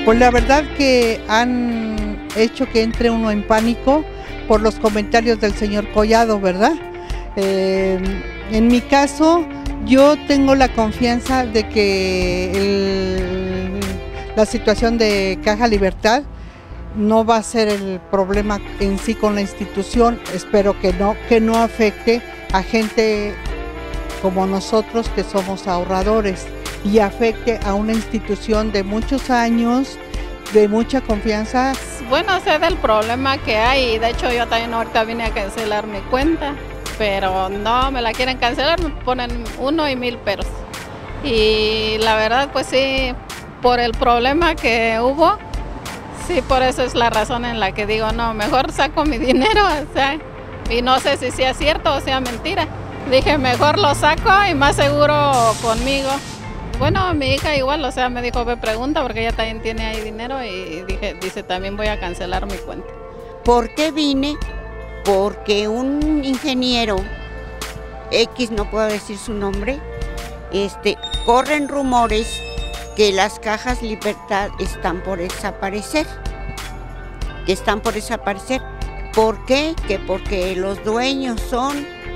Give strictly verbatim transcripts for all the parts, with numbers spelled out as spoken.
Pues la verdad que han hecho que entre uno en pánico por los comentarios del señor Collado, ¿verdad? Eh, en mi caso, yo tengo la confianza de que el, la situación de Caja Libertad no va a ser el problema en sí con la institución. Espero que no, que no afecte a gente como nosotros que somos ahorradores y afecte a una institución de muchos años, de mucha confianza. Bueno, sé del problema que hay, de hecho yo también ahorita vine a cancelar mi cuenta, pero no me la quieren cancelar, me ponen uno y mil pesos. Y la verdad pues sí, por el problema que hubo, sí, por eso es la razón en la que digo, no, mejor saco mi dinero, o sea, y no sé si sea cierto o sea mentira. Dije, mejor lo saco y más seguro conmigo. Bueno, mi hija igual, o sea, me dijo, ve, pregunta, porque ella también tiene ahí dinero y dije, dice, también voy a cancelar mi cuenta. ¿Por qué vine? Porque un ingeniero, X, no puedo decir su nombre, este, corren rumores que las Cajas Libertad están por desaparecer, que están por desaparecer. ¿Por qué? Que porque los dueños son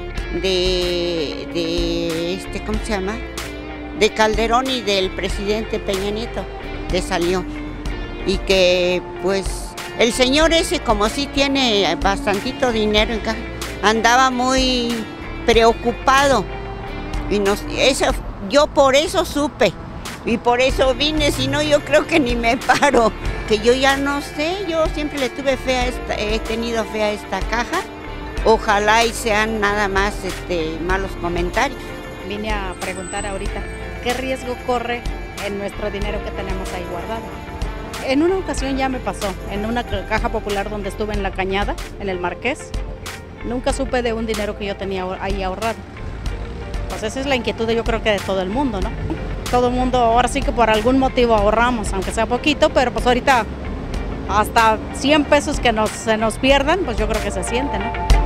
de, de este, ¿cómo se llama? de Calderón y del presidente Peña Nieto, que salió. Y que pues el señor ese, como sí tiene bastantito dinero en caja, andaba muy preocupado. Y nos, eso, yo por eso supe y por eso vine, si no yo creo que ni me paro. Que yo ya no sé, yo siempre le tuve fe a esta, he tenido fe a esta caja. Ojalá y sean nada más este, malos comentarios. Vine a preguntar ahorita, ¿qué riesgo corre en nuestro dinero que tenemos ahí guardado? En una ocasión ya me pasó, en una caja popular donde estuve en La Cañada, en el Marqués. Nunca supe de un dinero que yo tenía ahí ahorrado. Pues esa es la inquietud, yo creo que de todo el mundo, ¿no? Todo el mundo, ahora sí que por algún motivo ahorramos, aunque sea poquito, pero pues ahorita hasta cien pesos que nos, se nos pierdan, pues yo creo que se siente, ¿no?